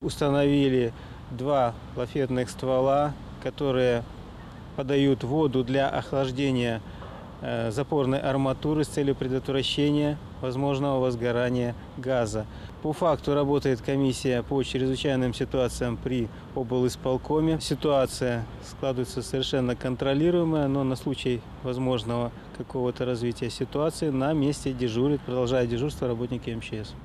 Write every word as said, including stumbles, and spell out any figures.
Установили два лафетных ствола, которые подают воду для охлаждения запорной арматуры с целью предотвращения возможного возгорания газа. По факту работает комиссия по чрезвычайным ситуациям при облисполкоме. Ситуация складывается совершенно контролируемая, но на случай возможного какого-то развития ситуации на месте дежурят, продолжают дежурство работники эм че эс.